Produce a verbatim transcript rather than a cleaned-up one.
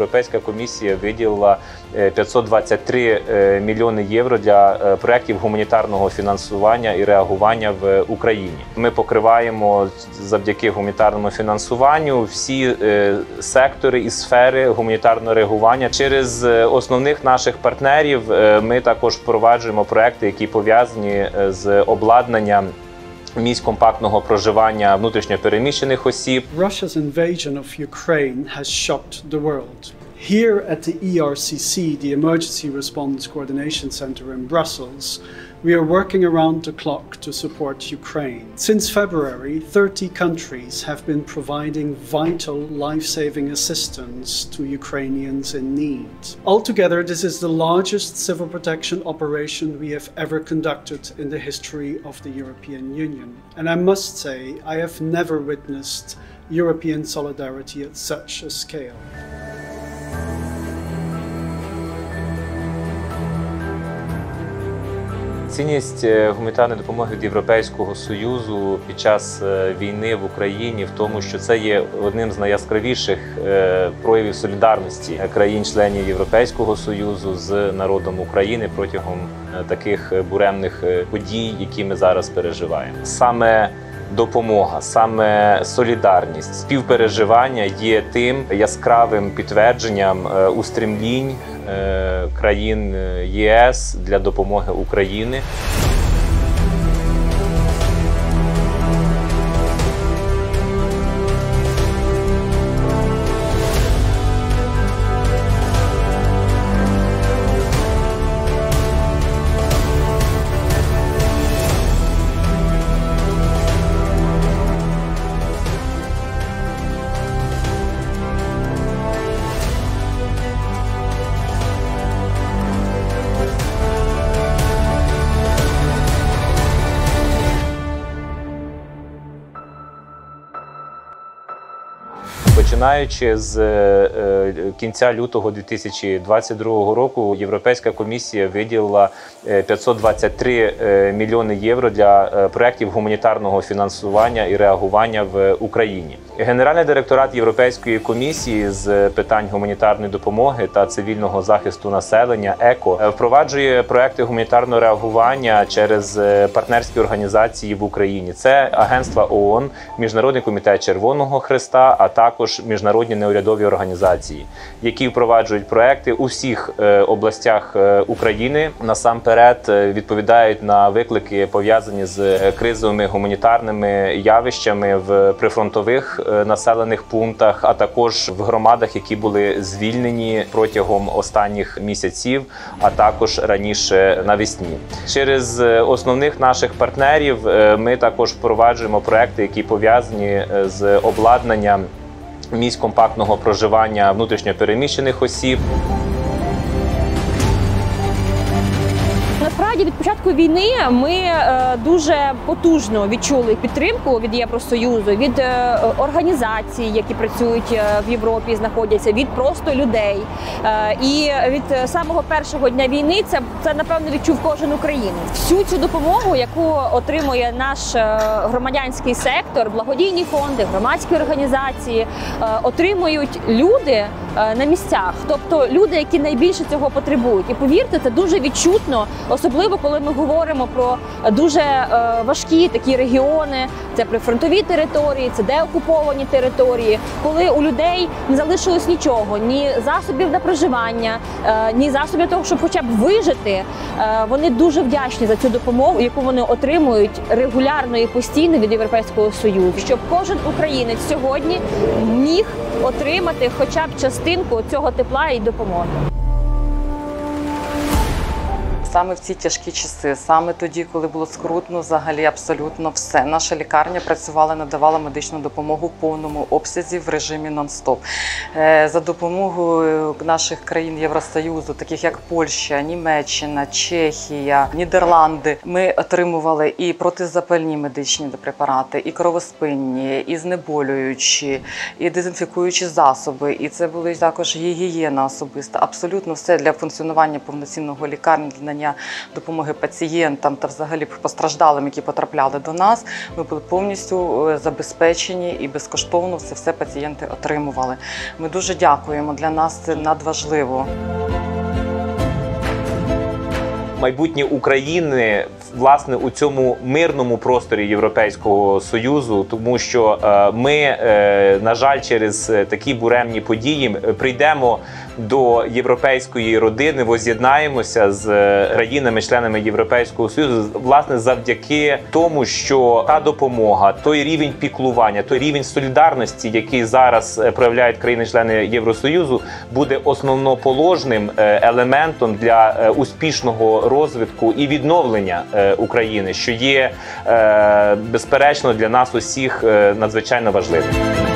Європейська комісія виділила п'ятсот двадцять три мільйони євро для проєктів гуманітарного фінансування і реагування в Україні. Ми покриваємо завдяки гуманітарному фінансуванню всі сектори і сфери гуманітарного реагування. Через основних наших партнерів ми також впроваджуємо проекти, які пов'язані з обладнанням місць компактного проживання внутрішньо переміщених осіб. Russia's invasion of Ukraine has shocked the world. Here at the E R C C, the Emergency Response Coordination Center in Brussels, we are working around the clock to support Ukraine. Since February, thirty countries have been providing vital life-saving assistance to Ukrainians in need. Altogether, this is the largest civil protection operation we have ever conducted in the history of the European Union. And I must say, I have never witnessed European solidarity at such a scale. Цінність гуманітарної допомоги від Європейського Союзу під час війни в Україні в тому, що це є одним з найяскравіших проявів солідарності країн-членів Європейського Союзу з народом України протягом таких буремних подій, які ми зараз переживаємо. Саме допомога, саме солідарність, співпереживання є тим яскравим підтвердженням устремлінь країн ЄС для допомоги Україні. Починаючи з кінця лютого дві тисячі двадцять другого року, Європейська комісія виділила п'ятсот двадцять три мільйони євро для проєктів гуманітарного фінансування і реагування в Україні. Генеральний директорат Європейської комісії з питань гуманітарної допомоги та цивільного захисту населення ЕКО впроваджує проекти гуманітарного реагування через партнерські організації в Україні. Це агентства ООН, Міжнародний комітет Червоного Хреста, а також міжнародні неурядові організації, які впроваджують проекти у всіх областях України. Насамперед відповідають на виклики, пов'язані з кризовими гуманітарними явищами в прифронтових населених пунктах, а також в громадах, які були звільнені протягом останніх місяців, а також раніше навесні. Через основних наших партнерів ми також впроваджуємо проекти, які пов'язані з обладнанням місць компактного проживання внутрішньо переміщених осіб. Насправді, від початку війни ми е, дуже потужно відчули підтримку від Євросоюзу, від е, організацій, які працюють в Європі, знаходяться, від просто людей. Е, і від самого першого дня війни це, це, напевно, відчув кожен українець. Всю цю допомогу, яку отримує наш громадянський сектор, благодійні фонди, громадські організації, е, отримують люди е, на місцях. Тобто люди, які найбільше цього потребують. І повірте, це дуже відчутно, особливо коли ми говоримо про дуже е, важкі такі регіони, це прифронтові території, це деокуповані території, коли у людей не залишилось нічого, ні засобів на проживання, е, ні засобів для того, щоб хоча б вижити. Е, вони дуже вдячні за цю допомогу, яку вони отримують регулярно і постійно від Європейського Союзу, щоб кожен українець сьогодні міг отримати хоча б частинку цього тепла і допомоги. Саме в ці тяжкі часи, саме тоді, коли було скрутно взагалі абсолютно все. Наша лікарня працювала, надавала медичну допомогу в повному обсязі в режимі нон-стоп. За допомогою наших країн Євросоюзу, таких як Польща, Німеччина, Чехія, Нідерланди, ми отримували і протизапальні медичні препарати, і кровоспинні, і знеболюючі, і дезінфікуючі засоби. І це були також гігієна особиста. Абсолютно все для функціонування повноцінного лікарні, для надання допомоги пацієнтам та взагалі постраждалим, які потрапляли до нас. Ми були повністю забезпечені і безкоштовно це все пацієнти отримували. Ми дуже дякуємо, для нас це надважливо. Майбутнє України, власне, у цьому мирному просторі Європейського Союзу, тому що е, ми, е, на жаль, через такі буремні події прийдемо до європейської родини, воз'єднаємося з країнами-членами Європейського Союзу, власне, завдяки тому, що та допомога, той рівень піклування, той рівень солідарності, який зараз проявляють країни-члени Євросоюзу, буде основоположним елементом для успішного розвитку і відновлення України, що є, безперечно, для нас усіх надзвичайно важливим.